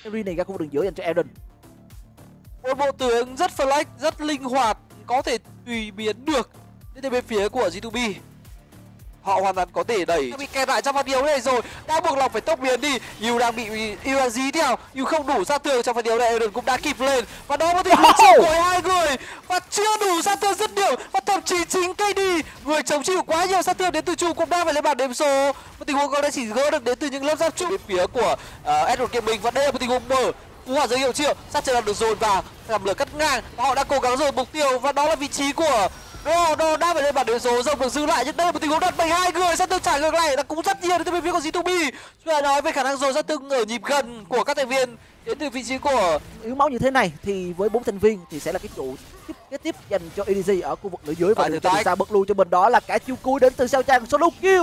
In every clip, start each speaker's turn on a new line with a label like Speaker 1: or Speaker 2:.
Speaker 1: Henry này ra khu vực đường giữa dành cho Aaron.
Speaker 2: Một bộ tướng rất flex, rất linh hoạt, có thể tùy biến được. Đến bên phía của G2B, họ hoàn toàn có thể đẩy, bị kẹt lại trong pha đấu này rồi, đã buộc lòng phải tốc biến đi. Yu đang bị Yu dí theo, Yu không đủ sát thương trong pha đấu này, Aaron cũng đã kịp lên và đó có thể chịu của hai người và chưa đủ sát thương dứt điểm, và thậm chí chính KD người chống chịu quá nhiều sát thương đến từ Chu cũng đang phải lên bảng điểm số. Một tình huống có lẽ chỉ gỡ được đến từ những lớp giáp trụ bên phía của Edward Gaming, và đây là một tình huống mở. Cú hỏa giới hiệu triệu, sát trận được dồn vào, làm lửa cắt ngang và họ đã cố gắng dồn mục tiêu, và đó là vị trí của Đo đã phải lên bảng điểm số, rồng được giữ lại, nhưng đây là một tình huống đặt bày hai người, sát thương trả ngược lại là cũng rất nhiều đến từ bên phía của G2B. Chúng ta nói về khả năng dồn sát thương ở nhịp gần của các thành viên đến từ vị trí của
Speaker 1: yếu máu như thế này thì với 4 thành viên thì sẽ là cái trụ tiếp dành cho EDG ở khu vực nửa dưới, và từ xa bật lui cho mình đó là cả chiêu cuối đến từ Sao Trang solo kill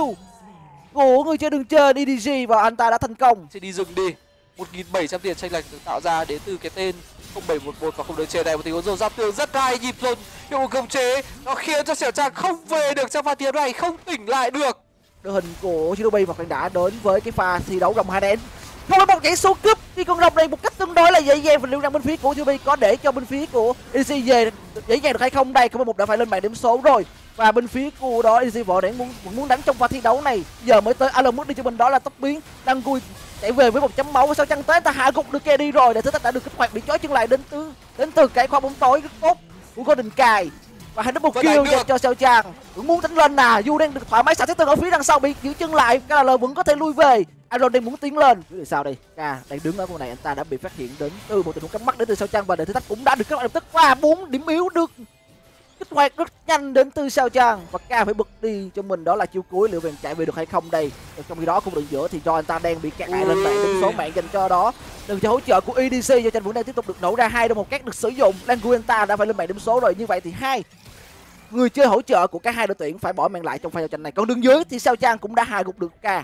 Speaker 1: của người chơi đường trên EDG, và anh ta đã thành công.
Speaker 2: Sẽ đi dừng đi 1.700 tiền tranh lệch được tạo ra đến từ cái tên 0711 và không được chơi này. Một tình huống dồn giáp tường rất hay, nhịp dồn hiệu quả khống chế nó khiến cho Sẻo Trang không về được trong pha thi đấu này, không tỉnh lại được.
Speaker 1: Đội hình của Shinobi và đã đến với cái pha thi đấu rồng 2 đen. Không có một nhảy số cướp thì con rồng này một cách tương đối là dễ dàng, và liệu rằng bên phía của Shinobi có để cho bên phía của EDC về dễ dàng được hay không? Đây, không một đã phải lên bảng điểm số rồi, và bên phía của đó EDC võ đang muốn đánh trong pha thi đấu này, giờ mới tới Alan mất đi cho mình đó là tốc biến đang vui chạy về với 1 chấm máu, và Sao Chăng tới ta hạ gục được KD rồi, để thứ ta đã được kích hoạt bị trói chân lại đến từ cái khoa bóng tối rất tốt của Golden Kai, và hai double kill dành cho Sao Chang. Vẫn muốn đánh lên nè, Yu đang được thoải mái xả sát thương ở phía đằng sau bị giữ chân lại, KL vẫn có thể lui về. Aaron đang muốn tiến lên, chứ sao đây? K đang đứng ở khu này, anh ta đã bị phát hiện đến từ một tình huống cắm mắt đến từ Sao Chang, và để thử thách cũng đã được kết lập tức qua 4 điểm yếu được kích hoạt rất nhanh đến từ Sao Chang, và K phải bật đi cho mình đó là chiêu cuối, liệu rằng chạy về được hay không đây. Trong khi đó khu đường giữa thì do anh ta đang bị kẹt lại lên mạng điểm số mạng dành cho đó đừng cho hỗ trợ của EDC, do tranh vẫn đang tiếp tục được nổ ra, 2 đồng một cát được sử dụng. Languenta đã phải lên mạng điểm số rồi, như vậy thì hai người chơi hỗ trợ của cả hai đội tuyển phải bỏ mạng lại trong pha giao tranh này. Còn đường dưới thì Sao Chang cũng đã hạ gục được K.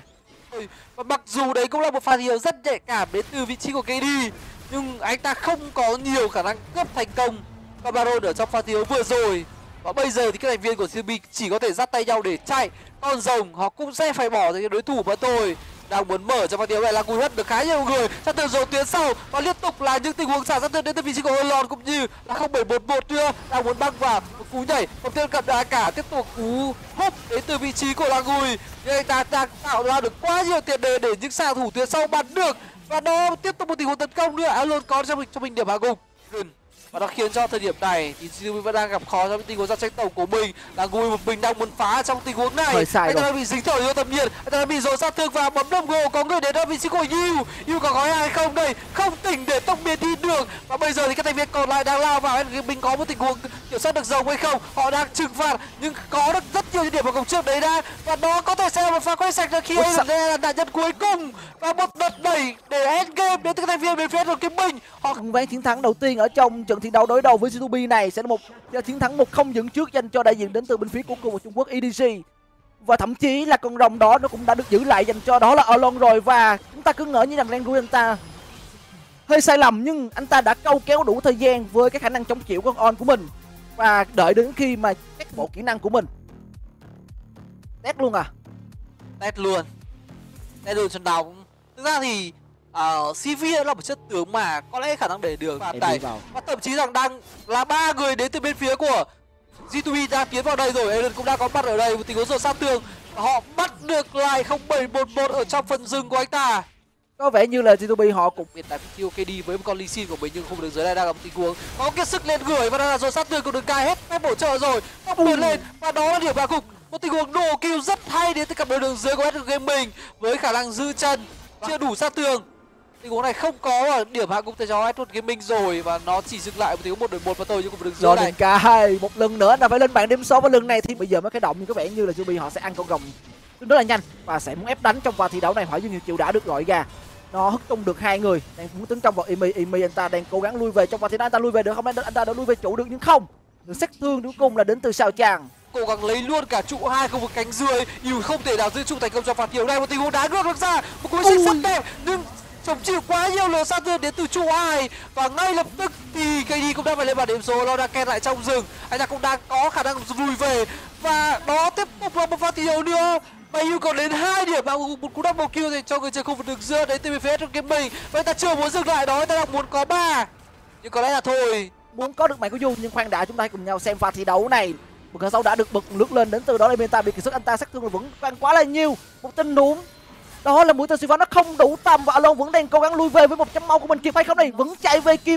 Speaker 2: Và mặc dù đấy cũng là một pha thi đấu rất nhạy cảm đến từ vị trí của KD, nhưng anh ta không có nhiều khả năng cướp thành công các Baron ở trong pha thi đấu vừa rồi. Và bây giờ thì các thành viên của CB chỉ có thể dắt tay nhau để chạy. Con rồng họ cũng sẽ phải bỏ ra cái đối thủ mà thôi. Đang muốn mở trong pha thi đấu này là cùi hất được khá nhiều người, sát thương dồn tuyến sau và liên tục là những tình huống xả sát thương đến từ vị trí của Holon, cũng như là 0711 nữa đang muốn băng vào một cú nhảy không thêm cận đá cả, tiếp tục cú húp đến từ vị trí của Langui, nhưng anh ta đang tạo ra được quá nhiều tiền đề để những xạ thủ tuyến sau bắn được, và đó tiếp tục một tình huống tấn công nữa. Holon có cho mình điểm hạ gục, và nó khiến cho thời điểm này thì CDB vẫn đang gặp khó trong tình huống giao tranh tổng của mình. Là Gui một mình đang muốn phá trong tình huống này, anh ta bị dính thở vô tầm nhiệt, anh ta bị dồn sát thương và bấm đồng gồ. Có người đến đó vị trí của Yu có gói hay không đây, không tỉnh để tốc biến đi được. Và bây giờ thì các thành viên còn lại đang lao vào, mình có một tình huống kiểm soát được rồng hay không, họ đang trừng phạt nhưng có được rất nhiều điểm vào cổng trước đấy đã, và đó có thể sẽ là một pha quay sạch khi đây là nạn nhân cuối cùng, và một đợt đẩy để end game đến từ các thành viên bên phía của Kim Minh.
Speaker 1: Họ không ván chiến thắng đầu tiên ở trong trận thi đấu đối đầu với G2B này sẽ là một chiến thắng 1-0 dẫn trước dành cho đại diện đến từ bên phía của khu vực Trung Quốc EDC, và thậm chí là con rồng đó nó cũng đã được giữ lại dành cho đó là Alon rồi. Và chúng ta cứ ngỡ như rằng Languy anh ta hơi sai lầm, nhưng anh ta đã câu kéo đủ thời gian với cái khả năng chống chịu con on của mình, và đợi đến khi mà các bộ kỹ năng của mình test luôn
Speaker 2: test luôn trận nào cũng thực ra thì CV là một chất tướng mà có lẽ khả năng để được và thậm chí rằng đang là 3 người đến từ bên phía của G2B đang tiến vào đây rồi. Aaron cũng đã có mặt ở đây, một tình huống dồn sát thương, họ bắt được lại 0711 ở trong phần rừng của anh ta.
Speaker 1: Có vẻ như là G2B họ cũng
Speaker 2: hiện tại kill KD với một con Lee Sin của mình, nhưng không được dưới đây đang là một tình huống có cái sức lên người và đang là dồn sát thương của đường cai hết phép bổ trợ rồi, tốc biến lên và đó là điểm hạ gục. Một tình huống đồ kill rất hay đến từ cặp đôi đường dưới của Edward Gaming với khả năng giữ chân, chưa đủ sát thương. Tình huống này không có ở điểm hạ gục cho Edward Gaming rồi, và nó chỉ dừng lại một tình huống 1-1 và tôi, nhưng cũng đường dưới này.
Speaker 1: Cả một lần nữa là phải lên bảng điểm số, và lần này thì bây giờ mới cái động, nhưng có vẻ như là Jubi họ sẽ ăn con rồng rất là nhanh và sẽ muốn ép đánh trong pha thi đấu này. Hỏa Dương Chịu đã được gọi ra, nó hất tung được 2 người đang muốn tấn công vào Imi anh ta đang cố gắng lui về trong pha thi đấu. Anh ta lui về được không? Anh ta đã lui về trụ được nhưng không được. Sát thương cuối cùng là đến từ Sao Chang,
Speaker 2: cố gắng lấy luôn cả trụ 2 khu vực cánh dưới, dù không thể nào giữ trụ thành công trong pha thi đấu này. Một tình huống đá ngược được ra, một cú xích rất đẹp nhưng chống chịu quá nhiều lượng sát thương đến từ trụ 2, và ngay lập tức thì KD cũng đang phải lên bảng điểm số. Nó đang kẹt lại trong rừng, anh ta cũng đang có khả năng lùi về, và đó tiếp tục là một pha thi đấu nữa. Mayu còn đến 2 điểm và một cú double kill dành cho người chơi khu vực đường giữa đến từ bên phía trong game mình. Vậy ta chưa muốn dừng lại đó, ta đang muốn có 3. Nhưng có lẽ là thôi.
Speaker 1: Muốn có được mạng của Du, nhưng khoan đã, chúng ta hãy cùng nhau xem pha thi đấu này. Một cơn sâu đã được bật lướt lên, đến từ đó là Meta bị kiệt sức, anh ta sát thương vẫn tăng quá là nhiều. Một tình huống đó là mũi tên xuyên phá nó không đủ tầm và Alone vẫn đang cố gắng lui về với 1 chấm máu của mình, kịp hay không này, vẫn chạy về kịp.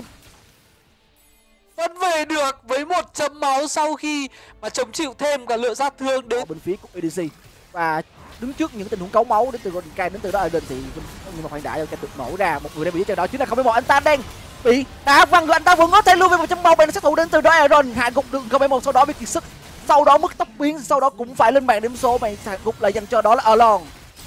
Speaker 2: Vẫn về được với 1 chấm máu sau khi mà chống chịu thêm cả lượng sát thương đến
Speaker 1: bên phía của EDC. Và đứng trước những tình huống cấu máu đến từ Golden Kai, đến từ đó Eden thì nhưng mà khoan đã cho được nổ ra. Một người đang bị giết trên đó chính là 071, anh ta đang bị đá văng rồi, anh ta vẫn có thể lui về 1 chấm máu. Bên sát thủ đến từ đó Aaron hạ gục được 071, sau đó bị kiệt sức, sau đó mất tốc biến, sau đó cũng phải lên bàn điểm số. Màn hạ gục lại dành cho đó là Alone.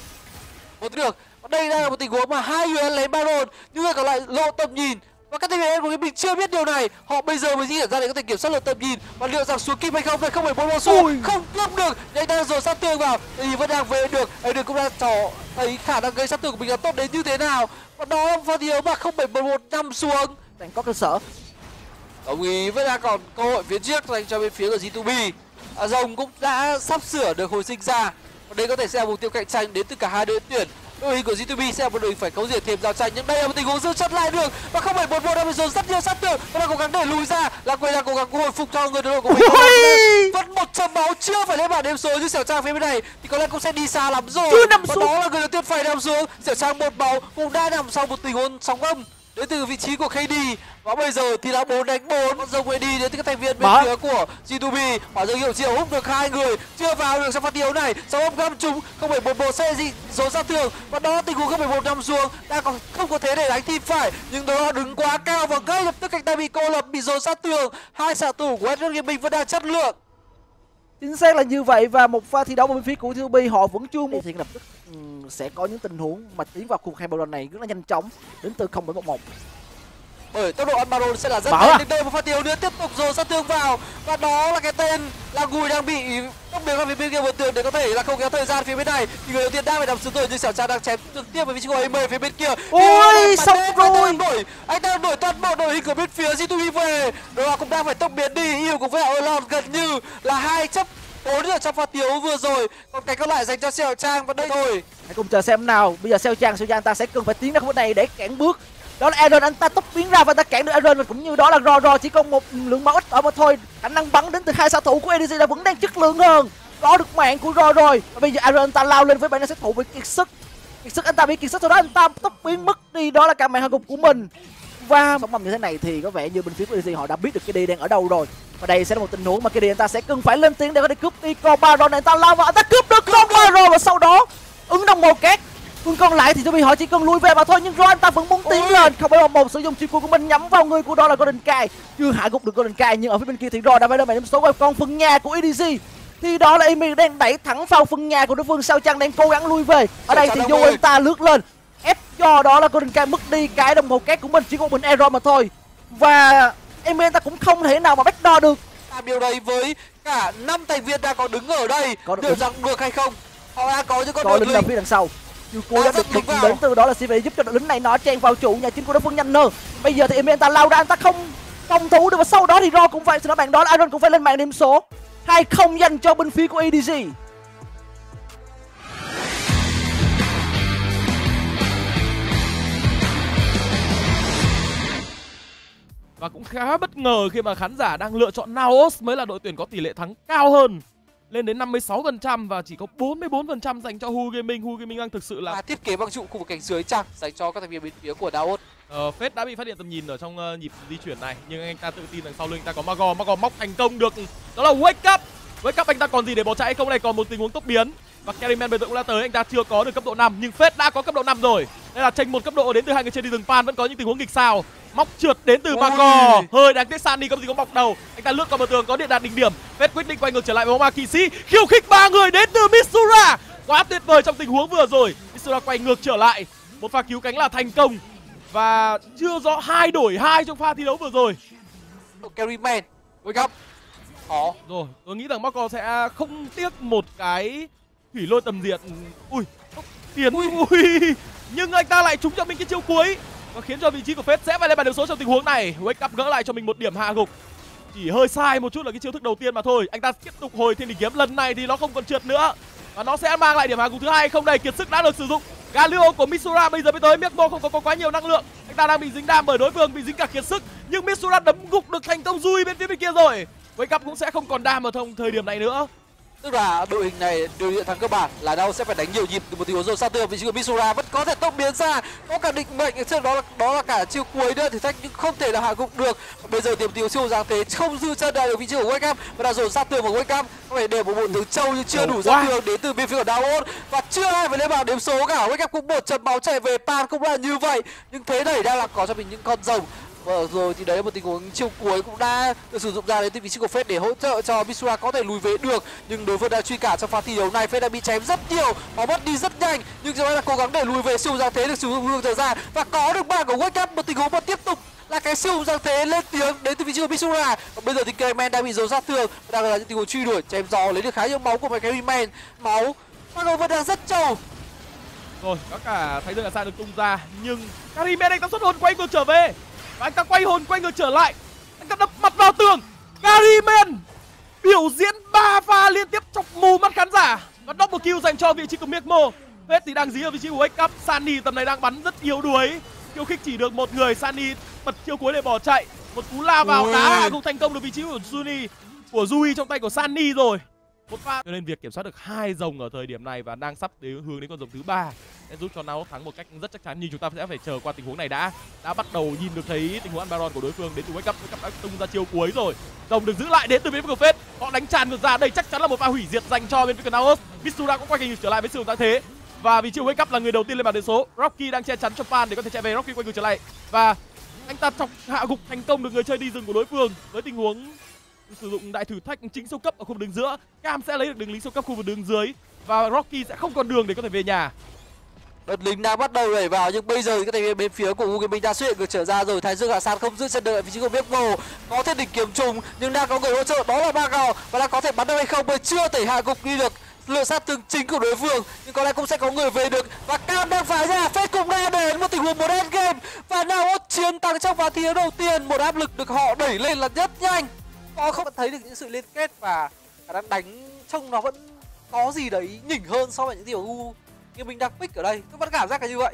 Speaker 2: một được. Đây là một tình huống mà 2 người lấy Baron, nhưng người còn lại lộ tầm nhìn. Và các thành viên của mình chưa biết điều này, họ bây giờ mới di chuyển ra để có thể kiểm soát được tầm nhìn. Và liệu rằng xuống kim hay không, phải không phải bốn xuống, không cướp được. Nhưng anh ta rồi sát thương vào thì vẫn đang về được. Được cũng đang trò thấy khả năng gây sát thương của mình là tốt đến như thế nào. Và đó là pha thiếu mà không phải 11 năm xuống.
Speaker 1: Đang có cơ sở.
Speaker 2: Đồng ý, vẫn đang còn cơ hội phía trước dành cho bên phía của G2B. Rồng cũng đã sắp sửa được hồi sinh ra. Và đây có thể sẽ là mục tiêu cạnh tranh đến từ cả hai đội tuyển. Đội hình của G2B sẽ là một đội phải cấu rỉa thêm giao tranh, nhưng đây là một tình huống giữ chân lại được và không phải một đang dồn rất nhiều sát thương. Và đang cố gắng để lùi ra, là quay đang cố gắng hồi phục cho người đội của mình. Vẫn 1 chấm máu, chưa phải lên bảng điểm số, như Xẻo Trang phía bên này thì có lẽ cũng sẽ đi xa lắm rồi. Và đó là người đầu tiên phải nằm xuống. Xẻo Trang 1 máu cũng đã nằm sau một tình huống sóng âm đến từ vị trí của KD. Và bây giờ thì là 4 đánh 4, con rồng đi đến từ các thành viên bên phía của G2B. Hỏa dương hiệu chiều hút được 2 người, chưa vào được trong pha thiếu này. Sau ôm găm chúng không phải một xe gì số sát thương. Và đó tình huống không phải một nằm xuống, đang còn không có thế để đánh thì phải, nhưng đó đứng quá cao và ngay lập tức cánh tay bị cô lập, bị dồn sát thương. Hai xạ thủ của Western Gaming vẫn đang chất lượng.
Speaker 1: Chính xác là như vậy, và một pha thi đấu bên phía của G2B họ vẫn chưa một thì lập tức sẽ có những tình huống mà tiến vào khu vực hai Baron này rất là nhanh chóng đến từ 0.11.
Speaker 2: Bởi tốc độ ăn Baron sẽ là rất nhanh. Đến đây một pha thiếu nữa tiếp tục dồn sát thương vào, và đó là cái tên là Gùi đang bị tốc biến vào phía bên kia một tường để có thể là không kéo thời gian phía bên này. Thì người đầu tiên đang phải nằm xuống rồi, nhưng Xẻo Trang đang chém trực tiếp vào vị trí của AM phía bên kia.
Speaker 1: Ôi xong rồi,
Speaker 2: anh ta đổi toàn bộ đội hình của bên phía G2B về, đó cũng đang phải tốc biến đi. Yêu cùng với Alone gần như là 2 chấp 4 ở trong pha thiếu vừa rồi, còn cái còn lại dành cho Xẻo Trang. Và đây thôi,
Speaker 1: hãy cùng chờ xem nào. Bây giờ Xẻo Trang anh ta sẽ cần phải tiến ra khu vực này để cản bước. Đó là Aaron, anh ta tốc biến ra và anh ta cản được Aaron, và cũng như đó là Ro chỉ còn một lượng máu ít ở mà thôi. Khả năng bắn đến từ hai xạ thủ của EDC là vẫn đang chất lượng hơn, có được mạng của Ro rồi. Và bây giờ Aaron anh ta lao lên với bản năng sát thủ bị kiệt sức, anh ta bị kiệt sức, sau đó anh ta tốc biến mất đi, đó là cả mạng hạ gục của mình. Và sóng mầm như thế này thì có vẻ như bên phía của EDC họ đã biết được cái đi đang ở đâu rồi. Và đây sẽ là một tình huống mà cái đi anh ta sẽ cần phải lên tiếng để có thể cướp đi con Baron này. Anh ta lao vào, anh ta cướp được con Baron, và sau đó ứng đồng một két. Quân còn lại thì G2B họ chỉ cần lui về mà thôi, nhưng Ro anh ta vẫn muốn tiến lên. Không phải một sử dụng chiêu của mình nhắm vào người của đó là Golden Kai, chưa hạ gục được Golden Kai, nhưng ở phía bên kia thì Ro đã phải lên mạng điểm số. Còn phần nhà của EDC thì đó là Emi đang đẩy thẳng vào phần nhà của đối phương. Sao Chăng đang cố gắng lui về. Ở đây thì Du anh ta lướt lên ép cho đó là Golden Kai mất đi cái đồng hồ két của mình, chỉ có mình Aaron mà thôi. Và Emi anh ta cũng không thể nào mà backdoor được.
Speaker 2: Làm điều đấy với cả 5 thành viên đang có đứng ở đây, liệu rằng được hay không? Họ đã có những con đội
Speaker 1: lính phía đằng sau. Chưa cố đã được đến từ đó là sẽ phải giúp cho đội lính này nó chen vào trụ nhà chính của đối phương nhanh hơn. Bây giờ thì Emi anh ta lao ra, anh ta không công thủ được, và sau đó thì Ro cũng phải, xin lỗi bạn, đó là Aaron cũng phải lên mạng điểm số 2-0 dành cho bên phía của EDC.
Speaker 3: Và cũng khá bất ngờ khi mà khán giả đang lựa chọn Naos mới là đội tuyển có tỷ lệ thắng cao hơn, lên đến 56% và chỉ có 44% dành cho Hu Gaming. Hu Gaming đang thực sự là
Speaker 2: thiết kế băng trụ khu vực cánh dưới chăng dành cho các thành viên bên phía của Naos.
Speaker 3: Phết đã bị phát hiện tầm nhìn ở trong nhịp di chuyển này, nhưng anh ta tự tin đằng sau lưng anh ta có Magor móc thành công được, đó là Wake Up anh ta còn gì để bỏ chạy không? Này còn một tình huống tốc biến và Carryman bây giờ cũng đã tới, anh ta chưa có được cấp độ 5 nhưng Phết đã có cấp độ 5 rồi. Đây là chênh một cấp độ đến từ hai người chơi đi rừng Pan, vẫn có những tình huống nghịch xào. Móc trượt đến từ Magor, hơi đáng tiếc. Sunny có gì có bọc đầu, anh ta lướt qua bờ tường, có điện đạt đỉnh điểm. Phết quyết định quay ngược trở lại với bóng ma kỵ sĩ, khiêu khích 3 người đến từ Mitsura, quá tuyệt vời trong tình huống vừa rồi. Mitsura quay ngược trở lại, một pha cứu cánh là thành công và chưa rõ 2 đổi 2 trong pha thi đấu vừa rồi.
Speaker 2: Carryman wake up.
Speaker 3: Rồi, tôi nghĩ rằng Magor sẽ không tiếc một cái thủy lôi tầm diệt. Ui, tiền nhưng anh ta lại trúng cho mình cái chiêu cuối và khiến cho vị trí của Phết sẽ phải lên bàn điểm số trong tình huống này. Wake Up gỡ lại cho mình một điểm hạ gục, chỉ hơi sai một chút là cái chiêu thức đầu tiên mà thôi. Anh ta tiếp tục hồi thiên đỉnh kiếm, lần này thì nó không còn trượt nữa và nó sẽ mang lại điểm hạ gục thứ hai hay không đây. Kiệt sức đã được sử dụng. Galio của Mitsura bây giờ mới tới. Miekmo không có quá nhiều năng lượng, anh ta đang bị dính đam bởi đối phương, bị dính cả kiệt sức, nhưng Mitsura đấm gục được thành công Rui bên phía bên kia rồi. Wake Up cũng sẽ không còn đam ở thời điểm này nữa.
Speaker 2: Tức là đội hình này điều kiện thắng cơ bản là đâu sẽ phải đánh nhiều nhịp từ một tình huống rồi. Sao tường vị trí của Mitsura vẫn có thể tốc biến ra, có cả định mệnh trước đó là cả chiêu cuối nữa thử thách nhưng không thể là hạ gục được. Bây giờ tìm siêu giáng thế không dư chân đợi được vị trí của Wake Up và đã dồn sát tường của Wake Up. Có phải để một bộ tướng trâu nhưng chưa đủ sát tường đến từ bên phía của Daos và chưa ai phải lên bảng điểm số cả. Wake Up cũng một trận máu chạy về, Pan cũng là như vậy nhưng thế đẩy đang là có cho mình những con rồng. Rồi thì đấy là một tình huống chiêu cuối cũng đã được sử dụng ra đến từ vị trí của Fate để hỗ trợ cho Mitsura có thể lùi về được, nhưng đối phương đã truy cản trong pha thi đấu này. Fate đã bị chém rất nhiều, máu mất đi rất nhanh nhưng chúng ta là cố gắng để lùi về. Siêu giáng thế được sử dụng hương trở ra và có được bàn của Wake Up. Một tình huống mà tiếp tục là cái siêu giáng thế lên tiếng đến từ vị trí của Mitsura. Và bây giờ thì Clayman đang bị dồn sát thương, đang là những tình huống truy đuổi chém gió lấy được khá nhiều máu của mấy cái Clayman. Máu Mago vẫn đang rất trâu.
Speaker 3: Rồi có cả thấy được là sao được tung ra, nhưng Karimen anh ta xuất hồn quay ngược trở về và anh ta quay hồn quay ngược trở lại, anh ta đập mặt vào tường. Karimen biểu diễn 3 pha liên tiếp chọc mù mắt khán giả và double kill dành cho vị trí của Miekmo. Hết thì đang dí ở vị trí của Wake Up. Sunny tầm này đang bắn rất yếu đuối, khiêu khích chỉ được một người. Sunny bật chiêu cuối để bỏ chạy, một cú la vào đá hạ gục thành công được vị trí của Rui trong tay của Sunny rồi. Một pha cho nên việc kiểm soát được 2 rồng ở thời điểm này và đang sắp đến hướng đến con rồng thứ 3 sẽ giúp cho Naos thắng một cách rất chắc chắn, nhưng chúng ta sẽ phải chờ qua tình huống này đã bắt đầu nhìn được thấy tình huống ăn Baron của đối phương đến từ Wake Up. Wake Up đã tung ra chiêu cuối rồi, rồng được giữ lại đến từ bên phía của Fate. Họ đánh tràn ngược ra, đây chắc chắn là một pha hủy diệt dành cho bên phía của Naos. Mitsura cũng quay trở lại với sự thế và vị trí Wake Up là người đầu tiên lên bàn điểm số. Rocky đang che chắn cho Pan để có thể chạy về. Rocky quay ngược trở lại và anh ta chọc hạ gục thành công được người chơi đi rừng của đối phương với tình huống sử dụng đại thử thách chính siêu cấp ở khu vực đường giữa. Cam sẽ lấy được đường lính siêu cấp khu vực đường dưới và Rocky sẽ không còn đường để có thể về nhà.
Speaker 2: Đợt lính đang bắt đầu đẩy vào nhưng bây giờ cái thành viên bên phía của U Gaming đã xuất hiện được trở ra rồi. Thái Dương Hạ San không giữ chân được ở vị trí của Miekmo, có thể đỉnh kiếm trùng nhưng đang có người hỗ trợ, đó là Mago và đang có thể bắn được hay không bởi chưa thể hạ gục đi được lựa sát thương chính của đối phương, nhưng có lẽ cũng sẽ có người về được và Cam đang phải ra. Fate cũng đã đến một tình huống một end game và Naos chiến thắng trong ván thi đấu đầu tiên. Một áp lực được họ đẩy lên là rất nhanh, họ không thấy được những sự liên kết và khả năng đánh trông nó vẫn có gì đấy nhỉnh hơn so với những điều U Gaming đang pick ở đây. Tôi vẫn cảm giác là như vậy.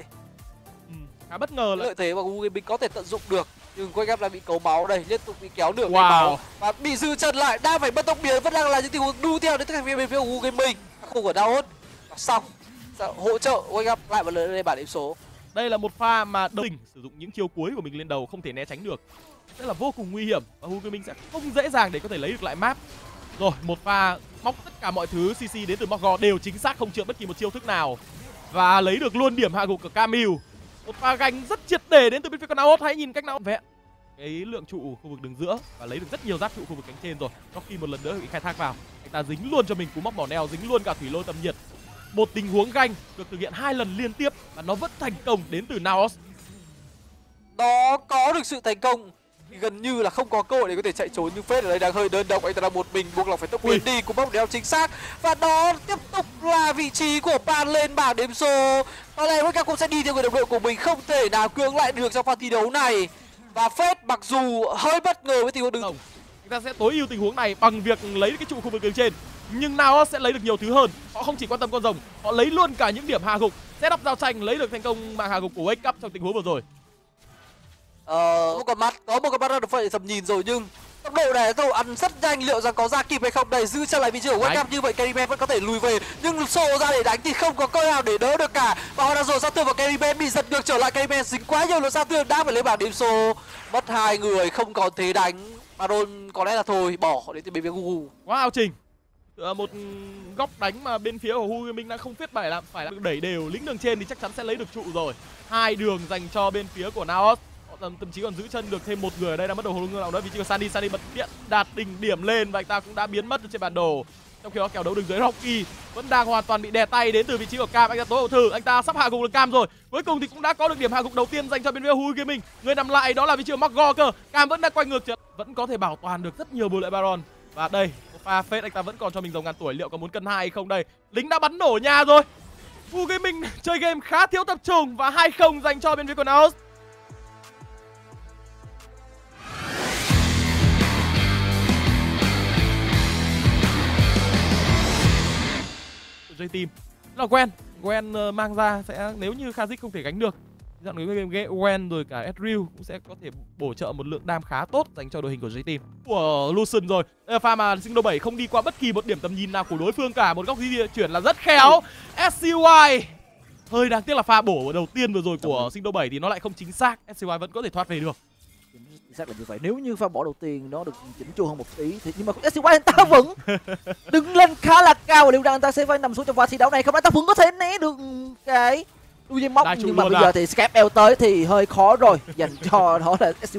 Speaker 3: Khá bất ngờ
Speaker 2: lợi thế mà U Gaming có thể tận dụng được, nhưng Wake Up lại bị cấu máu đây, liên tục bị kéo nửa cái máu và bị dư chân lại, đang phải bất tốc biến, vẫn đang là những tình huống đu theo đến các thành viên bên phía U Gaming. Khu của Daos xong hỗ trợ Wake Up lại một lần lên bảng điểm số.
Speaker 3: Đây là một pha mà đỉnh sử dụng những chiêu cuối của mình lên đầu không thể né tránh được, rất là vô cùng nguy hiểm và U Gaming sẽ không dễ dàng để có thể lấy được lại map. Rồi một pha móc tất cả mọi thứ CC đến từ Mago đều chính xác, không trượt bất kỳ một chiêu thức nào và lấy được luôn điểm hạ gục của Camille. Một pha gánh rất triệt để đến từ bên phía con Naos. Hãy nhìn cách nào vẹn cái lượng trụ khu vực đường giữa và lấy được rất nhiều giáp trụ khu vực cánh trên rồi. Rocky một lần nữa bị khai thác vào, anh ta dính luôn cho mình cú móc mỏ neo, dính luôn cả thủy lôi tầm nhiệt. Một tình huống ganh được thực hiện 2 lần liên tiếp và nó vẫn thành công đến từ Naos.
Speaker 2: Nó có được sự thành công thì gần như là không có cơ hội để có thể chạy trốn, nhưng Fate ở đây đang hơi đơn độc, anh ta đang một mình buộc lòng phải tốc biến đi cú móc neo chính xác và đó tiếp tục là vị trí của Pan lên bảng điểm số. Có lẽ Wake Up cũng sẽ đi theo người đồng đội của mình, không thể nào cưỡng lại được trong pha thi đấu này. Và Fate mặc dù hơi bất ngờ với tình huống đứng,
Speaker 3: anh ta sẽ tối ưu tình huống này bằng việc lấy cái trụ khu vực đường trên, nhưng Naos sẽ lấy được nhiều thứ hơn. Họ không chỉ quan tâm con rồng, họ lấy luôn cả những điểm hạ gục. Setup giao tranh lấy được thành công mạng hạ gục của Wake Up trong tình huống vừa rồi.
Speaker 2: Một con mắt đã được phải tầm nhìn rồi, nhưng tốc độ này tốc độ ăn rất nhanh, liệu rằng có ra kịp hay không? Đây giữ chân lại vị trí của Wake Up, như vậy Cariben vẫn có thể lùi về nhưng xô ra để đánh thì không có cơ nào để đỡ được cả và họ đã dồn sát thương vào Cariben, bị giật ngược trở lại. Cariben dính quá nhiều lượng sát thương, đã phải lấy bảng điểm số, mất 2 người, không còn thế đánh. Baron có lẽ là thôi bỏ đến từ bên phía Gugu.
Speaker 3: Quá ao trình. Một góc đánh mà bên phía của Hu Gaming đang không phải là đẩy đều lính đường trên thì chắc chắn sẽ lấy được trụ rồi. 2 đường dành cho bên phía của Naos. Thậm chí còn giữ chân được thêm một người ở đây, đang bắt đầu hỗn loạn đó. Vị trí của Sunny bật điện đạt đỉnh điểm lên và anh ta cũng đã biến mất trên bản đồ. Trong khi đó kèo đấu đường dưới Rocky vẫn đang hoàn toàn bị đè tay đến từ vị trí của Cam. Anh ta tối hậu thư, anh ta sắp hạ gục được Cam rồi. Cuối cùng thì cũng đã có được điểm hạ gục đầu tiên dành cho bên phía Hu Gaming. Người nằm lại đó là vị trí của Mago cơ. Cam vẫn đang quay ngược trở, vẫn có thể bảo toàn được rất nhiều bù lợi Baron. Và đây, một pha Fate, anh ta vẫn còn cho mình dòng ngàn tuổi, liệu có muốn cân 2 hay không đây? Lính đã bắn nổ nhà rồi. Hu Gaming chơi game khá thiếu tập trung và 2-0 dành cho bên phía của Naos. J Team. Đó là Gwen mang ra sẽ nếu như Kha'Zix không thể gánh được, dạo này Gwen rồi cả Ezreal cũng sẽ có thể bổ trợ một lượng đam khá tốt dành cho đội hình của J Team. Của Lucian rồi. Đây là pha mà Sinh Đô 7 không đi qua bất kỳ một điểm tầm nhìn nào của đối phương cả, một góc di chuyển là rất khéo. SCY hơi đáng tiếc là pha bổ đầu tiên vừa rồi của Sinh Đô 7 thì nó lại không chính xác. SCY vẫn có thể thoát về được.
Speaker 1: Chính xác là như vậy. Nếu như pha bỏ đầu tiên nó được chỉnh chu hơn một tí thì nhưng mà SCY anh ta vẫn đứng lên khá là cao, và liệu rằng anh ta sẽ phải nằm xuống trong pha thi đấu này không? Anh ta vẫn có thể né được cái đuôi dây móc, nhưng mà bây giờ thì Skype tới thì hơi khó rồi dành cho đó là SCY.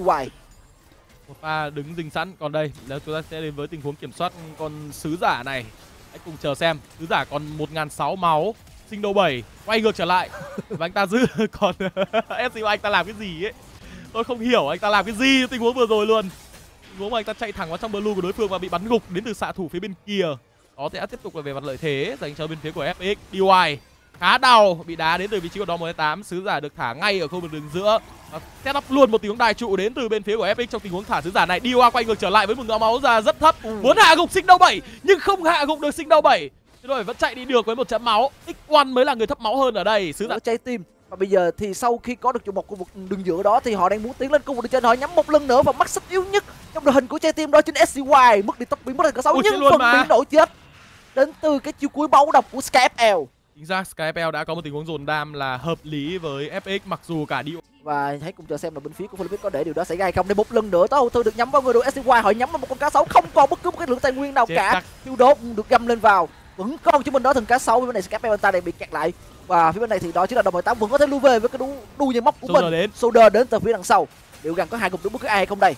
Speaker 3: Một pha đứng dình sẵn. Còn đây là chúng ta sẽ đến với tình huống kiểm soát con sứ giả này. Hãy cùng chờ xem. Sứ giả còn 1.600 máu. Sinh Đô 7 quay ngược trở lại và anh ta giữ. Còn SCY anh ta làm cái gì ấy, tôi không hiểu anh ta làm cái gì tình huống vừa rồi luôn. Tình huống mà anh ta chạy thẳng vào trong blue của đối phương và bị bắn gục đến từ xạ thủ phía bên kia. Đó sẽ tiếp tục là về mặt lợi thế dành cho bên phía của FX. DY khá đau, bị đá đến từ vị trí của Dom 128. Sứ giả được thả ngay ở khu vực đường giữa. Set up luôn một tình huống đài trụ đến từ bên phía của FX trong tình huống thả sứ giả này. DY quay ngược trở lại với một máu ra rất thấp, muốn hạ gục Sinh Đô 7 nhưng không hạ gục được Sinh Đô 7. Rồi vẫn chạy đi được với 1 chấm máu. X1 mới là người thấp máu hơn ở đây. Sứ giả
Speaker 1: trái tim. Và bây giờ thì sau khi có được trụ một khu vực đường giữa đó thì họ đang muốn tiến lên khu vực đường trên. Họ nhắm một lần nữa vào mắt xích yếu nhất trong đội hình của trái tim, đó chính SCY. Mất đi tốc biến, mất đi cỡ 6 nhưng phần biến nổi chết đến từ cái chiêu cuối báu độc của Skyfl.
Speaker 3: Chính xác, Skyfl đã có một tình huống dồn đam là hợp lý với FX, mặc dù cả đi.
Speaker 1: Và hãy cùng chờ xem là bên phía của Philippines có để điều đó xảy ra hay không. Để một lần nữa Tố Hậu Thư được nhắm vào người đội SCY. Họ nhắm vào một con cá sấu, không còn bất cứ một cái lượng tài nguyên nào cả. Thiêu đốt được găm lên vào, vẫn còn chứ bên đó thần cá sấu. Bên này Skyfl anh ta đang bị kẹt lại, và phía bên này thì đó chính là Dom 18 vẫn có thể lưu về với cái đu dây móc của mình. Soldier đến từ phía đằng sau. Liệu rằng có hai cục đúng bất cứ ai hay không đây?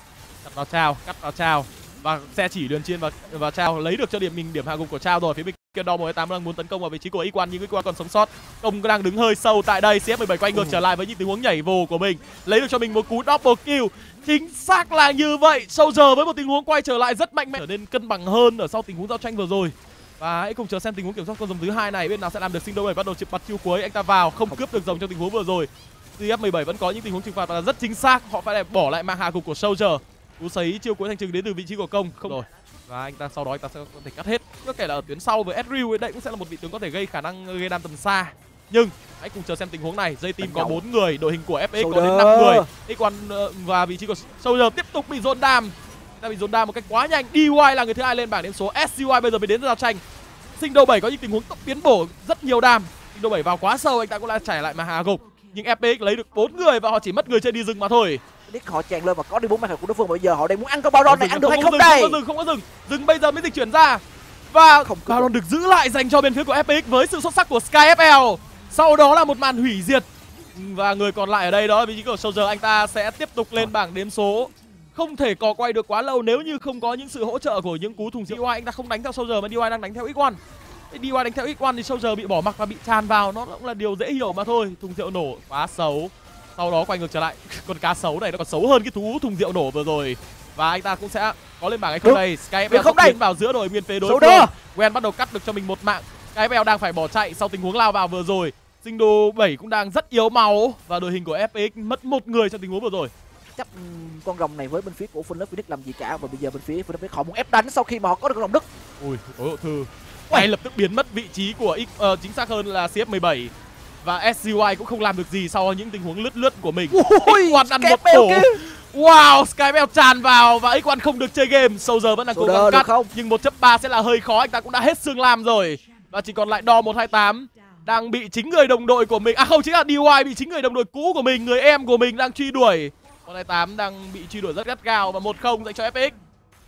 Speaker 3: Cắt vào Chao và xe chỉ đường trên và Chao lấy được cho điểm hạ gục của Chao rồi. Phía bên kia Dom 18 đang muốn tấn công vào vị trí của X1 nhưng X1 còn sống sót. Công đang đứng hơi sâu tại đây. CF17 quay ngược trở lại với những tình huống nhảy vồ của mình, lấy được cho mình một cú double kill. Chính xác là như vậy. Soldier với một tình huống quay trở lại rất mạnh mẽ, trở nên cân bằng hơn ở sau tình huống giao tranh vừa rồi. Và hãy cùng chờ xem tình huống kiểm soát con rồng thứ hai này bên nào sẽ làm được. Sinh Đô 7 bắt đầu bật chiêu cuối, anh ta vào không cướp được rồng trong tình huống vừa rồi. CF17 vẫn có những tình huống trừng phạt và rất chính xác, họ phải bỏ lại mang hạ gục của Soldier. Cú sấy chiêu cuối thành trừng đến từ vị trí của Công không rồi, và anh ta sau đó anh ta sẽ có thể cắt hết. Chưa kể là ở tuyến sau với Ezreal ấy, đây cũng sẽ là một vị tướng có thể gây khả năng gây đam tầm xa. Nhưng hãy cùng chờ xem tình huống này. J Team có 4 người, đội hình của FX có đến 5 người. X1 và vị trí của Soldier tiếp tục bị dồn đam. Ta bị dồn đam một cách quá nhanh. DY là người thứ hai lên bảng điểm số. SCY bây giờ mới đến giao tranh. Sinh Đô 7 có những tình huống tốc biến bổ rất nhiều đam. Sinh Đô 7 vào quá sâu, anh ta cũng đã trải lại mà hạ gục. Nhưng FX lấy được 4 người và họ chỉ mất người trên đi rừng mà thôi.
Speaker 1: Nick họ tràn lên và có đi 4 màn của đối phương. Bây giờ họ đang muốn ăn con Baron này, ăn được hay không đây?
Speaker 3: Không có dừng. Dừng bây giờ mới dịch chuyển ra. Và Baron được giữ lại dành cho bên phía của FX với sự xuất sắc của Skyfl. Sau đó là một màn hủy diệt. Và người còn lại ở đây đó là vị trí của Soldier, anh ta sẽ tiếp tục lên bảng đếm số. Không thể cò quay được quá lâu nếu như không có những sự hỗ trợ của những cú thùng rượu. DY anh ta không đánh theo Soldier mà DY đang đánh theo X1. DY đánh theo X1 thì Soldier bị bỏ mặc và bị tràn vào, nó cũng là điều dễ hiểu mà thôi. Thùng rượu nổ quá xấu. Sau đó quay ngược trở lại. Con cá sấu này nó còn xấu hơn cái thú thùng rượu nổ vừa rồi. Và anh ta cũng sẽ có lên bảng hay không đây. Skyfl không tiến vào giữa đội nguyên phế đối phương. Gwen bắt đầu cắt được cho mình một mạng. Skyfl đang phải bỏ chạy sau tình huống lao vào vừa rồi. Sinh Đô 7 cũng đang rất yếu máu và đội hình của FX mất một người trong tình huống vừa rồi.
Speaker 1: Chắc con rồng này với bên phía của Phoenix làm gì cả, và bây giờ bên phía Phoenix họ muốn ép đánh sau khi mà họ có được con rồng Đức.
Speaker 3: Ui, Tố Hậu Thư ngay lập tức biến mất vị trí của chính xác hơn là CF17. Và SCY cũng không làm được gì sau những tình huống lướt của mình. X1 ăn một cổ. Wow, Skyfl tràn vào và X1 không được chơi game. Soldier vẫn đang cố gắng cắt nhưng 1.3 sẽ là hơi khó, anh ta cũng đã hết xương lam rồi. Và chỉ còn lại Dom 128 đang bị chính người đồng đội của mình, không, chính là DY bị chính người đồng đội cũ của mình, người em của mình đang truy đuổi. 128 đang bị truy đuổi rất gắt gao và 1-0 dành cho FX.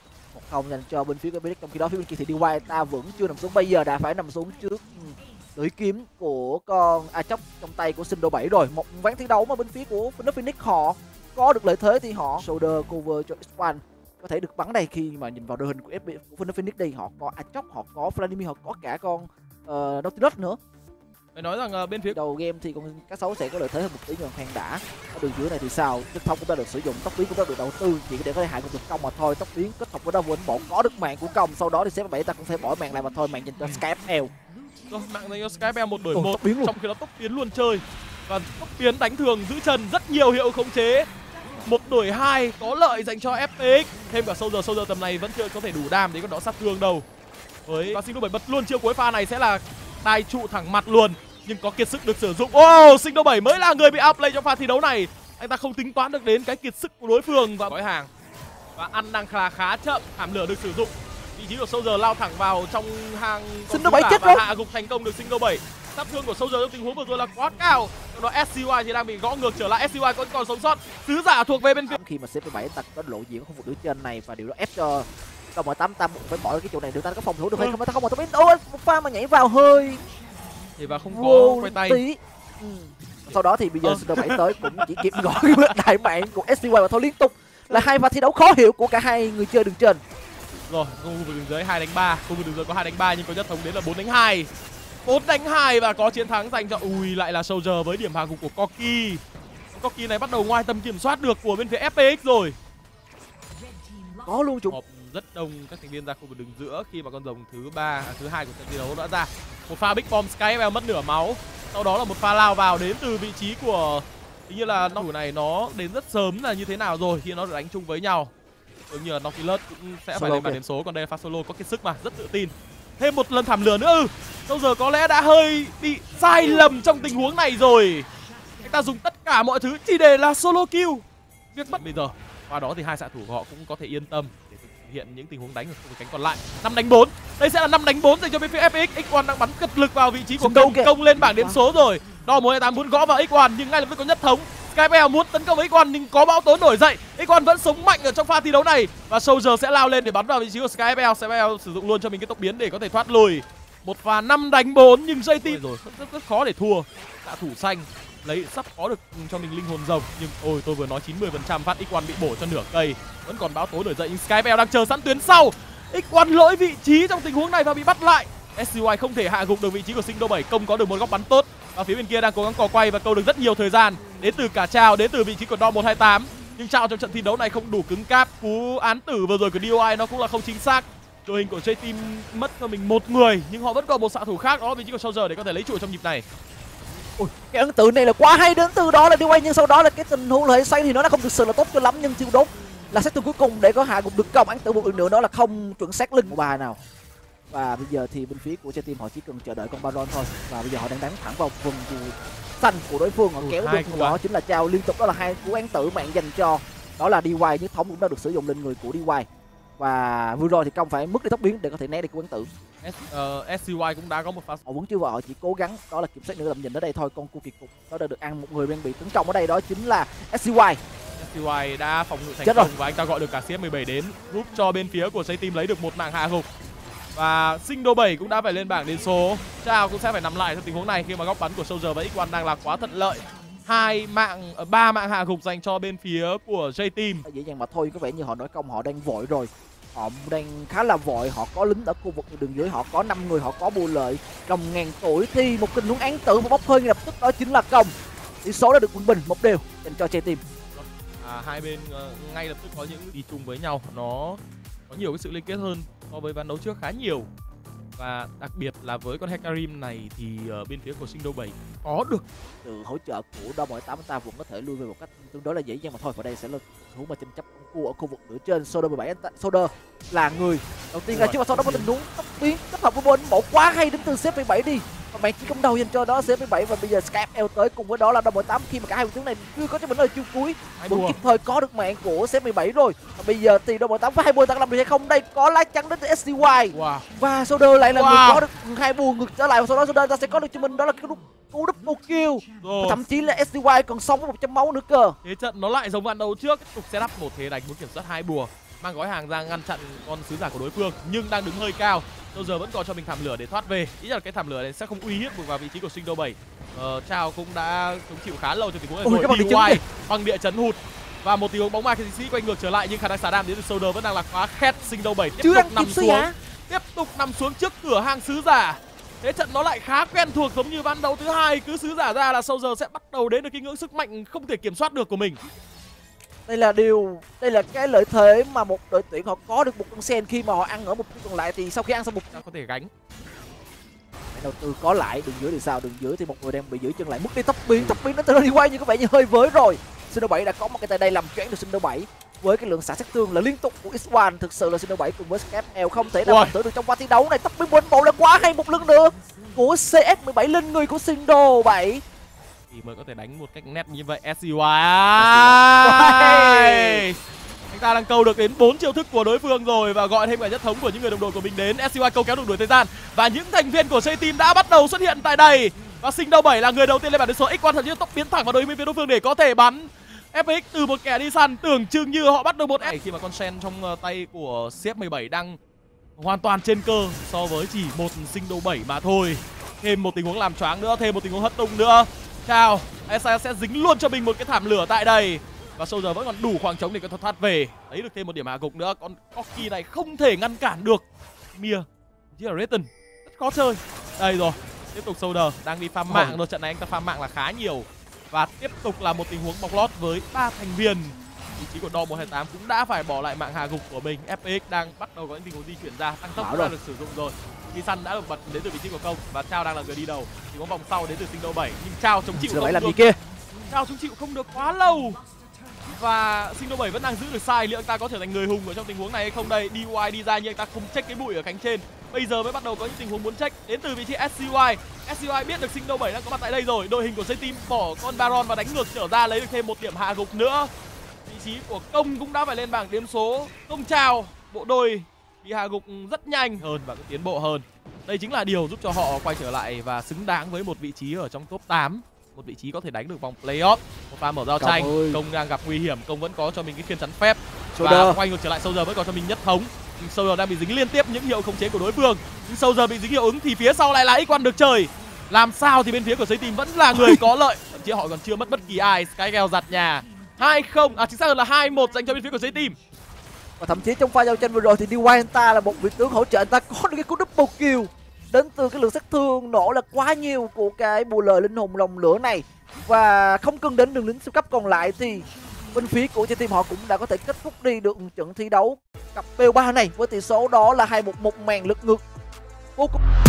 Speaker 1: 1-0 dành cho bên phía của FX. Trong khi đó phía bên kia thì DY ta vẫn chưa nằm xuống, bây giờ đã phải nằm xuống trước lưỡi kiếm của con Chóc trong tay của Sinh Đô 7 rồi. Một ván thi đấu mà bên phía của Phoenix họ có được lợi thế thì họ shoulder cover cho X1 có thể được bắn đây. Khi mà nhìn vào đội hình của Phoenix đây, họ có Chóc, họ có Vladimir, họ có cả con Nautilus nữa.
Speaker 3: Phải nói rằng bên phía
Speaker 1: đầu game thì con cá sấu sẽ có lợi thế hơn một tí, nhưng khoan đã. Ở đường dưới này thì sao? Chất thống cũng đã được sử dụng, tốc biến cũng đã được đầu tư chỉ để có thể hại con được Công mà thôi. Tốc biến kết hợp với đó vẫn bộ có được mạng của Công, sau đó thì CF7 ta cũng sẽ bỏ mạng lại mà thôi. Mạng dành cho Skyfl.
Speaker 3: Rồi, mạng dành cho Skyfl 1 đổi 1 trong khi đó tốc biến luôn chơi. Và tốc biến đánh thường giữ chân rất nhiều hiệu khống chế. 1 đổi 2 có lợi dành cho FX. Thêm cả Soldier tầm này vẫn chưa có thể đủ đam để có đó sát thương đâu. Với Sinh Đô 7 bật luôn chiêu cuối pha này sẽ là đai trụ thẳng mặt luôn. Nhưng có kiệt sức được sử dụng. Sinh 7 mới là người bị outplay trong pha thi đấu này. Anh ta không tính toán được đến cái kiệt sức của đối phương và gói hàng. Và ăn đang khá chậm. Hàm lửa được sử dụng. Vị trí của Soldier lao thẳng vào trong hàng
Speaker 1: Sinh 7 chết rồi.
Speaker 3: Hạ gục thành công được Sinh 7. Sát thương của Soldier trong tình huống vừa rồi là quá cao. Trong đó SCY thì đang bị gõ ngược trở lại. SCY vẫn còn sống sót. Sứ giả thuộc về bên phía.
Speaker 1: Khi mà CP7 ta có lộ diện ở khu vực nửa trên này và điều đó ép cho Đồng ở 8 tam phải bỏ cái chỗ này, được ta có phòng thủ được hay không? Ta không một một pha mà nhảy vào hơi
Speaker 3: thì và không có quay tay.
Speaker 1: Tí. Sau đó thì bây giờ Super 7 tới cũng chỉ kịp gọi cái bước đại mạng của SCY và thôi, liên tục là hai pha thi đấu khó hiểu của cả hai người chơi đường trên.
Speaker 2: Rồi, khu vực đường dưới 2 đánh 3, khu vực đường dưới có 2 đánh 3 nhưng có nhất thống đến là 4 đánh 2. 4 đánh 2 và có chiến thắng dành cho lại là Soldier với điểm hạ gục của Corki. Corki này bắt đầu ngoài tầm kiểm soát được của bên phía FPX rồi.
Speaker 1: Có luôn chúng.
Speaker 2: Rất đông các thành viên ra khu vực đường giữa khi mà con rồng thứ hai của trận thi đấu đã ra. Một pha Big Bomb Skyfell mất nửa máu. Sau đó là một pha lao vào đến từ vị trí của hình như là thủ này nó đến rất sớm là như thế nào rồi khi nó được đánh chung với nhau. Giống như là Nautilus cũng sẽ phải lên bảng điểm số, còn đây là pha solo có kiệt sức mà rất tự tin. Thêm một lần thảm lửa nữa. Bây giờ có lẽ đã hơi bị sai lầm trong tình huống này rồi. Anh ta dùng tất cả mọi thứ chỉ để là solo kill. Việc mất bây giờ. Qua đó thì hai xạ thủ của họ cũng có thể yên tâm để thực hiện những tình huống đánh ở khu vực cánh còn lại. 5 đánh 4. Đây sẽ là 5 đánh 4 dành cho bên phía FX. X1 đang bắn cực lực vào vị trí của công lên bảng điểm số rồi. Đo 128 muốn gõ vào X1 nhưng ngay lập tức có nhất thống. Skypel muốn tấn công X1 nhưng có bão tố nổi dậy. X1 vẫn sống mạnh ở trong pha thi đấu này và Soldier sẽ lao lên để bắn vào vị trí của Skypel. Skypel sử dụng luôn cho mình cái tốc biến để có thể thoát lùi. Một pha 5 đánh 4 nhưng JT rồi rất khó để thua. Xạ thủ xanh sắp có được cho mình linh hồn rồng nhưng tôi vừa nói 90% phát X1 bị bổ cho nửa cây, vẫn còn bão tố nổi dậy nhưng Skypel đang chờ sẵn tuyến sau. X1 lỗi vị trí trong tình huống này và bị bắt lại. SCY không thể hạ gục được vị trí của Sinh 7, công có được một góc bắn tốt và phía bên kia đang cố gắng cò quay và câu được rất nhiều thời gian đến từ cả Trào, đến từ vị trí của Dom 128 nhưng Trào trong trận thi đấu này không đủ cứng cáp. Cú án tử vừa rồi của DOI nó cũng là không chính xác. Đội hình của J-Team mất cho mình một người nhưng họ vẫn còn một xạ thủ khác, đó là vị trí của Soldier để có thể lấy trụ trong nhịp này.
Speaker 1: Cái ấn tượng này là quá hay, đến từ đó là DOI nhưng sau đó là cái tình huống lợi xoay thì nó đã không thực sự là tốt cho lắm, nhưng thiêu đốt là sát thương cuối cùng để có hạ gục được công. Án tử một lần nữa đó là không chuẩn xác lưng của bà nào. Và bây giờ thì bên phía của J-Team họ chỉ cần chờ đợi con Baron thôi và bây giờ họ đang đánh thẳng vào vùng xanh của đối phương, họ kéo được đó chính là Trao liên tục, đó là hai cú án tử mạng dành cho đó là DY. Nhất thống cũng đã được sử dụng lên người của DY và vừa rồi thì công phải mất đi tốc biến để có thể né được cú án tử.
Speaker 2: SCY cũng đã có một pha.
Speaker 1: Họ vẫn chưa vào, họ chỉ cố gắng đó là kiểm soát nửa tầm nhìn ở đây thôi. Con cua kiệt cục nó đã được ăn một người đang bị tấn công ở đây, đó chính là SCY.
Speaker 2: SCY đã phòng ngự thành công và anh ta gọi được cả CS17 đến giúp cho bên phía của J-Team lấy được một mạng hạ gục. Và Sinh 7 cũng đã phải lên bảng đến số. Trao cũng sẽ phải nằm lại trong tình huống này khi mà góc bắn của Soldier và X1 đang là quá thuận lợi. 3 mạng hạ gục dành cho bên phía của J-Team.
Speaker 1: Dễ dàng mà thôi, có vẻ như họ nói công họ đang vội rồi. Họ đang khá là vội, họ có lính ở khu vực đường dưới, họ có 5 người, họ có bù lợi. Công ngàn tuổi thì một tình huống án tử và bốc hơi ngay lập tức, đó chính là công. Tỷ số đã được quân bình 1-1 dành cho J-Team.
Speaker 2: Hai bên ngay lập tức có những đi chung với nhau, nó có nhiều cái sự liên kết hơn so với ván đấu trước khá nhiều. Và đặc biệt là với con Hecarim này thì bên phía của Sinh 7 có được
Speaker 1: sự hỗ trợ của Dom 128, ta vẫn có thể lui về một cách tương đối là dễ dàng mà thôi. Và đây sẽ là hướng mà tranh chấp con cua ở khu vực nửa trên. Soda 17, Soda là người đầu tiên ra trước và sau đó có tình huống tốc biến kết hợp với bốn bộ quá hay đến từ CP7 đi. Và bạn chỉ công đầu dành cho đó CP7 và bây giờ Skype tới cùng với đó là Dom 128 khi mà cả hai tướng này chưa có cho mình lời chiêu cuối vẫn kịp thời có được mạng của CP7 rồi. Và bây giờ thì Dom 128 có 2 bùa tăng làm được hay không? Đây có lá chắn đến từ SCY. Và Soda lại là người có được 2 bùa ngược trở lại và sau đó Soda ta sẽ có được cho mình đó là cái cú double kill. Thậm chí là SCY còn sống với 100 máu nữa cơ.
Speaker 2: Thế trận nó lại giống ván đấu trước, tiếp tục setup một thế đánh muốn kiểm soát 2 bùa, mang gói hàng ra ngăn chặn con sứ giả của đối phương nhưng đang đứng hơi cao. Giờ vẫn còn cho mình thảm lửa để thoát về, ý là cái thảm lửa này sẽ không uy hiếp được vào vị trí của Sinh 7. Trao cũng đã chống chịu khá lâu trong tình huống này rồi. Băng địa chấn hụt và một tình huống bóng ma khi sĩ quay ngược trở lại nhưng khả năng xả đam đến từ Soldier vẫn đang là quá khét. Sinh 7 tiếp tục nằm xuống trước cửa hàng sứ giả. Thế trận nó lại khá quen thuộc giống như ván đấu thứ hai, cứ sứ giả ra là Soldier sẽ bắt đầu đến được cái ngưỡng sức mạnh không thể kiểm soát được của mình.
Speaker 1: Đây là cái lợi thế mà một đội tuyển họ có được một con sen khi mà họ ăn ở một cái còn lại thì sau khi ăn xong một
Speaker 2: có thể gánh.
Speaker 1: Đầu tư có lại đường dưới thì sao? Đường dưới thì một người đang bị giữ chân lại, mất đi tốc biến nó từ đi quay nhưng có vẻ như hơi với rồi. Sinh 7 đã có một cái tay đây làm choáng được Sinh 7 với cái lượng xả sát thương là liên tục của X1. Thực sự là Sinh 7 cùng với Scap không thể nào làm tử được trong pha thi đấu này. Tóc biến bộ là quá hay, một lần nữa của CS17 lên người của Sinh 7
Speaker 3: thì mới có thể đánh một cách nét như vậy. SCY anh ta đang câu được đến 4 chiêu thức của đối phương rồi và gọi thêm cả nhất thống của những người đồng đội của mình đến. SCY câu kéo được đuổi thời gian và những thành viên của C-Team đã bắt đầu xuất hiện tại đây. Và Sinh 7 là người đầu tiên lên bản điểm số. X1 thậm chí tốc biến thẳng vào đối phía đối phương để có thể bắn FX từ một kẻ đi săn. Tưởng chừng như họ bắt được một khi mà con Shen trong tay của CS17 đang hoàn toàn trên cơ so với chỉ một Sinh 7 mà thôi. Thêm một tình huống làm choáng nữa, thêm một tình huống hất tung nữa. Chào, SCY sẽ dính luôn cho mình một cái thảm lửa tại đây. Và Soldier vẫn còn đủ khoảng trống để có thể thoát về. Lấy được thêm một điểm hạ gục nữa. Con Corki này không thể ngăn cản được Mia. Chỉ là Retten rất khó chơi. Đây rồi, tiếp tục Soldier đang đi farm mạng rồi. Trận này anh ta farm mạng là khá nhiều. Và tiếp tục là một tình huống bọc lót với 3 thành viên. Vị trí của Dom 128 cũng đã phải bỏ lại mạng hạ gục của mình. FPX đang bắt đầu có những tình huống di chuyển ra. Tăng tốc đã được sử dụng rồi. Đi săn đã được bật đến từ vị trí của công và Chao đang là người đi đầu. Tình huống vòng sau đến từ Sinh 7 nhưng Chao chống chịu không
Speaker 1: làm
Speaker 3: được.
Speaker 1: gì kia?
Speaker 3: Chao chống chịu không được quá lâu. Và Sinh 7 vẫn đang giữ được sai. Liệu anh ta có trở thành người hùng ở trong tình huống này hay không đây? DY đi ra nhưng anh ta không check cái bụi ở cánh trên. Bây giờ mới bắt đầu có những tình huống muốn check đến từ vị trí SCY. SCY biết được Sinh 7 đang có mặt tại đây rồi. Đội hình của C-Team bỏ con Baron và đánh ngược trở ra lấy được thêm một điểm hạ gục nữa. Vị trí của công cũng đã phải lên bảng điểm số. Công Chào bộ đôi thì hạ gục rất nhanh hơn và cũng tiến bộ hơn. Đây chính là điều giúp cho họ quay trở lại và xứng đáng với một vị trí ở trong top 8. Một vị trí có thể đánh được vòng playoff. Một pha mở giao tranh, công đang gặp nguy hiểm, công vẫn có cho mình cái khiên chắn phép. Và quay ngược trở lại Soldier vẫn có cho mình nhất thống. Soldier đang bị dính liên tiếp những hiệu khống chế của đối phương. Nhưng Soldier bị dính hiệu ứng thì phía sau lại là X1 được trời. Làm sao thì bên phía của C-Team vẫn là người có lợi. Thậm chí họ còn chưa mất bất kỳ ai. Skygale giặt nhà 2-0, chính xác hơn là 2-1 dành cho bên phía của C-Team.
Speaker 1: Và thậm chí trong pha giao tranh vừa rồi thì DY anh ta là một vị tướng hỗ trợ, anh ta có được cái cú double kill đến từ cái lượng sát thương nổ là quá nhiều của cái bù lời linh hồn lồng lửa này. Và không cần đến đường lính siêu cấp còn lại thì bên phía của team họ cũng đã có thể kết thúc đi được trận thi đấu cặp BO3 này với tỷ số đó là 2-1, một màn lật ngược vô cùng